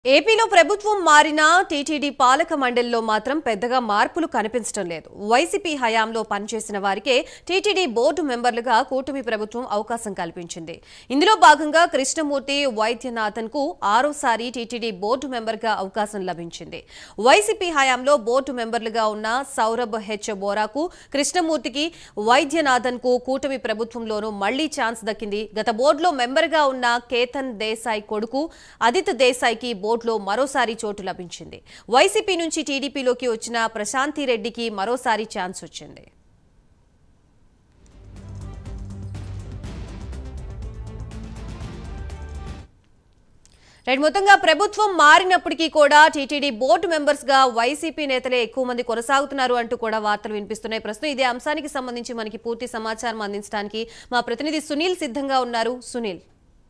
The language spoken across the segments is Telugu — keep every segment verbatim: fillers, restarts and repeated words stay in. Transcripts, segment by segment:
ఏపీలో ప్రభుత్వం మారినా టీటీడీ పాలక మండలిలో మాత్రం పెద్దగా మార్పులు కనిపించడం లేదు. వైసీపీ హయాంలో పనిచేసిన వారికే టీటీడీ బోర్డు మెంబర్లుగా కూటమి ప్రభుత్వం అవకాశం కల్పించింది. ఇందులో భాగంగా కృష్ణమూర్తి వైద్యనాథన్ కు ఆరోసారి టీటీడీ బోర్డు మెంబర్గా అవకాశం లభించింది. వైసీపీ హయాంలో బోర్డు మెంబర్లుగా ఉన్న సౌరభ్ హెచ్ బోరాకు, కృష్ణమూర్తికి, వైద్యనాథన్ కు కూటమి ప్రభుత్వంలోనూ మళ్లీ ఛాన్స్ దక్కింది. గత బోర్డులో మెంబర్గా ఉన్న కేతన్ దేశాయ్ కొడుకు ఆదిత్య దేశాయ్కి బోర్డులో మరోసారి చోటు లభించింది. వైసీపీ నుంచి టీడీపీలోకి వచ్చిన ప్రశాంతి రెడ్డికి మరోసారి ఛాన్స్ వచ్చింది. రైట్, మొత్తంగా ప్రభుత్వం మారినప్పటికీ కూడా టీటీడీ బోర్డు మెంబర్స్ గా వైసీపీ నేతలే ఎక్కువ మంది కొనసాగుతున్నారు అంటూ కూడా వార్తలు వినిపిస్తున్నాయి. ప్రస్తుతం ఇదే అంశానికి సంబంధించి మనకి పూర్తి సమాచారం అందించడానికి మా ప్రతినిధి సునీల్ సిద్ధంగా ఉన్నారు. సునీల్.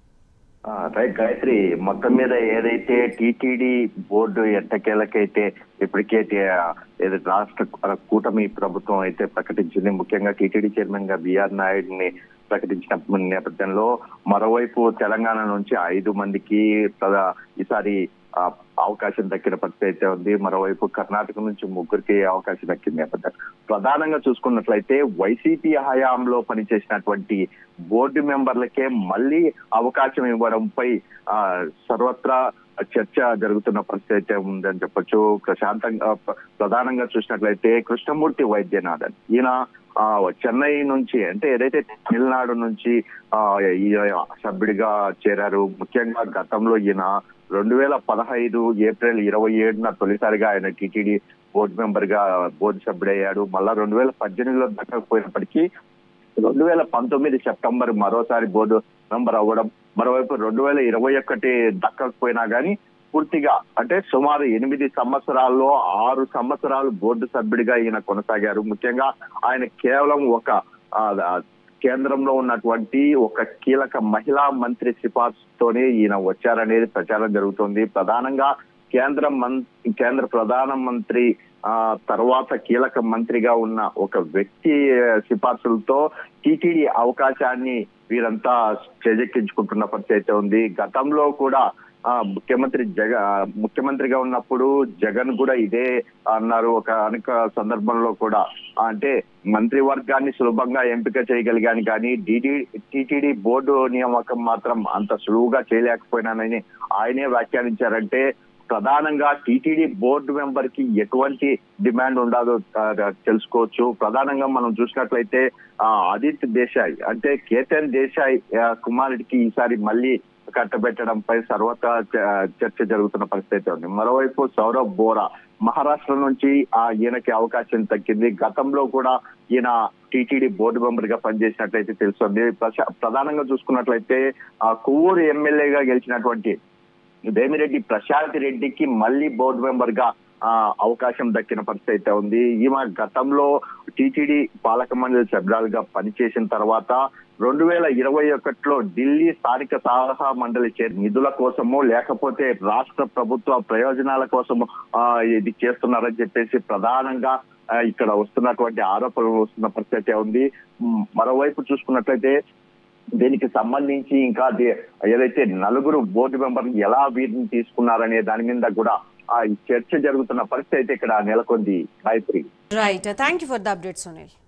రైట్ గాయత్రి, మొత్తం మీద ఏదైతే టీటీడీ బోర్డు ఎట్టకేలకైతే ఇప్పటికే రాష్ట్ర కూటమి ప్రభుత్వం అయితే ప్రకటించింది. ముఖ్యంగా టీటీడీ చైర్మన్ గా బిఆర్ నాయుడిని ప్రకటించిన నేపథ్యంలో మరోవైపు తెలంగాణ నుంచి ఐదు మందికి ఈసారి అవకాశం దక్కిన పరిస్థితి అయితే ఉంది. మరోవైపు కర్ణాటక నుంచి ముగ్గురికి అవకాశం దక్కిన నేపథ్యం ప్రధానంగా చూసుకున్నట్లయితే వైసీపీ హయాంలో పనిచేసినటువంటి బోర్డు మెంబర్లకే మళ్ళీ అవకాశం ఇవ్వడంపై ఆ సర్వత్రా చర్చ జరుగుతున్న పరిస్థితి అయితే ఉందని చెప్పొచ్చు. ప్రశాంతంగా ప్రధానంగా చూసినట్లయితే కృష్ణమూర్తి వైద్యనాథన్, ఈయన ఆ చెన్నై నుంచి అంటే ఏదైతే తమిళనాడు నుంచి ఆ సభ్యుడిగా చేరారు. ముఖ్యంగా గతంలో ఈయన రెండు వేల పదహైదు ఏప్రిల్ ఇరవై ఏడున తొలిసారిగా ఆయన టీటీడీ బోర్డు మెంబర్ గా బోర్డు సభ్యుడయ్యాడు. మళ్ళా రెండు వేల పద్దెనిమిదిలో దక్కకపోయినప్పటికీ రెండు వేల పంతొమ్మిది సెప్టెంబర్ మరోసారి బోర్డు మెంబర్ అవ్వడం, మరోవైపు రెండు వేల ఇరవై ఒకటి దక్కకపోయినా గానీ పూర్తిగా అంటే సుమారు ఎనిమిది సంవత్సరాల్లో ఆరు సంవత్సరాలు బోర్డు సభ్యుడిగా ఈయన కొనసాగారు. ముఖ్యంగా ఆయన కేవలం ఒక కేంద్రంలో ఉన్నటువంటి ఒక కీలక మహిళా మంత్రి సిఫార్సుతోనే ఈయన వచ్చారనేది ప్రచారం జరుగుతుంది. ప్రధానంగా కేంద్ర మంత్రి కేంద్ర ప్రధాన మంత్రి ఆ తర్వాత కీలక మంత్రిగా ఉన్న ఒక వ్యక్తి సిఫార్సులతో టీటీడీ అవకాశాన్ని వీరంతా చేజెక్కించుకుంటున్న పరిస్థితి అయితే ఉంది. గతంలో కూడా ఆ ముఖ్యమంత్రి జగ ముఖ్యమంత్రిగా ఉన్నప్పుడు జగన్ కూడా ఇదే అన్నారు. ఒక అనేక సందర్భంలో కూడా అంటే మంత్రివర్గాన్ని సులభంగా ఎంపిక చేయగలిగాను కానీ డిడి టీటీడీ బోర్డు నియామకం మాత్రం అంత సులువుగా చేయలేకపోయినానని ఆయనే వ్యాఖ్యానించారంటే ప్రధానంగా టీటీడీ బోర్డు మెంబర్ కి ఎటువంటి డిమాండ్ ఉండదో తెలుసుకోవచ్చు. ప్రధానంగా మనం చూసినట్లయితే ఆ ఆదిత్య దేశాయ్ అంటే కేతన్ దేశాయ్ కుమారుడికి ఈసారి మళ్ళీ కట్టబెట్టడంపై సర్వత్రా చర్చ జరుగుతున్న పరిస్థితి ఉంది. మరోవైపు సౌరభ్ బోరా మహారాష్ట్ర నుంచి ఆ ఈయనకి అవకాశం తగ్గింది. గతంలో కూడా ఈయన టీటీడీ బోర్డు మెంబర్ గా పనిచేసినట్లయితే తెలుస్తుంది. ప్రధానంగా చూసుకున్నట్లయితే ఆ కొవ్వూరు ఎమ్మెల్యేగా గెలిచినటువంటి వేమిరెడ్డి ప్రశాంత్ రెడ్డికి మళ్ళీ బోర్డు మెంబర్ గా ఆ అవకాశం దక్కిన పరిస్థితి అయితే ఉంది. ఈమె గతంలో టీటీడీ పాలక మండలి సభ్యురాలుగా పనిచేసిన తర్వాత రెండు వేల ఇరవై ఒకటిలో ఢిల్లీ స్థానిక సలహా మండలి నిధుల కోసము లేకపోతే రాష్ట్ర ప్రభుత్వ ప్రయోజనాల కోసము ఆ ఇది చేస్తున్నారని చెప్పేసి ప్రధానంగా ఇక్కడ వస్తున్నటువంటి ఆరోపణలు వస్తున్న పరిస్థితి ఉంది. మరోవైపు చూసుకున్నట్లయితే దీనికి సంబంధించి ఇంకా ఏదైతే నలుగురు బోర్డు మెంబర్లు ఎలా వీరిని తీసుకున్నారనే దాని మీద కూడా ఆ చర్చ జరుగుతున్న పరిస్థితి అయితే ఇక్కడ నెలకొంది. Gayatri. Right, thank you for the update Sunil.